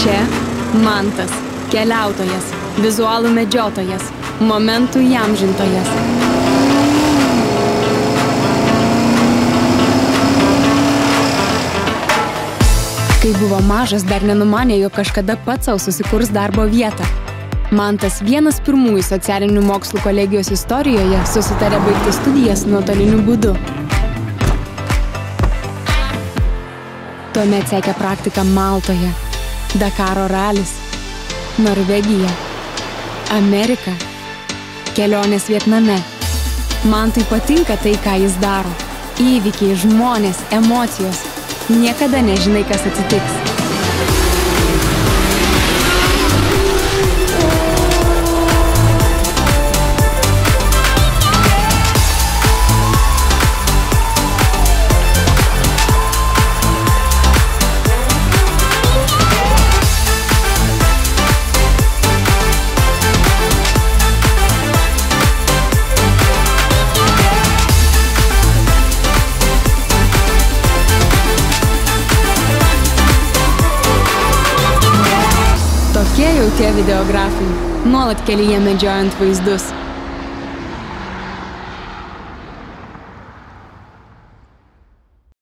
Čia Mantas, keliautojas, vizualų medžiotojas, momentų įamžintojas. Kai buvo mažas, dar nenumanė, jog kažkada pats savo susikurs darbo vietą. Mantas vienas pirmųjų socialinių mokslų kolegijos istorijoje susitarė baigti studijas nuotoliniu būdu. Tuomet sekė praktika Maltoje, Dakaro ralis, Norvegija, Amerika, kelionės Vietname. Mantui patinka tai, ką jis daro. Įvykiai, žmonės, emocijos. Niekada nežinai, kas atsitiks. Tokie jau tie videografai, nuolat kelyje medžiojant vaizdus.